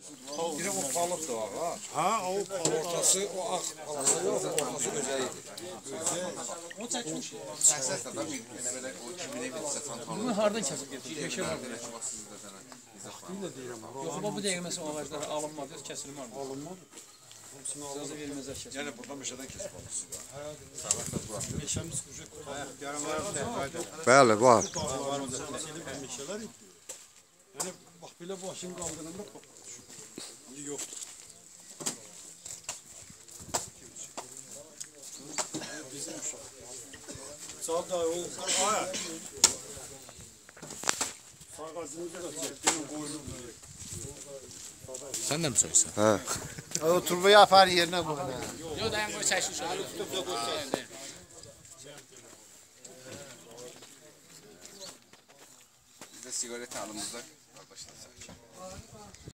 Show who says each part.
Speaker 1: Biri o palık da var ha.
Speaker 2: Ha, o
Speaker 1: Ortası o ağ palık. Ortası özəyidir.
Speaker 3: O çəkmiş.
Speaker 1: Əsas da belə o 2000 evdə satan palık.
Speaker 3: Bunu hardan kəsib getirir? Meşə var.
Speaker 2: yine deyirəm.
Speaker 3: Yox, bu dəqiqə məsələn ağaclar alınmadı, kəsilmədi.
Speaker 2: Alınmadı.
Speaker 3: İcazə verməzlər kəsilmədi.
Speaker 1: Yəni buradan meşədən kesib alırsınız da.
Speaker 2: Meşəmiz ucaq.
Speaker 4: Bəli, var.
Speaker 2: Meşələr idi. Yəni, bax, belə başını qaldıranda indi yoxdur. Bizim uşaq. Sağ da o aya. Sağ ağacımızda da çəkdiyim qoyulub.
Speaker 5: Sen de mi soysan?
Speaker 4: Hə.
Speaker 6: O turbayı apar yerine koy.
Speaker 3: Yox, dayan qoy çəksin şöyle.
Speaker 1: Biz de sigaret alımızda arkadaşlar.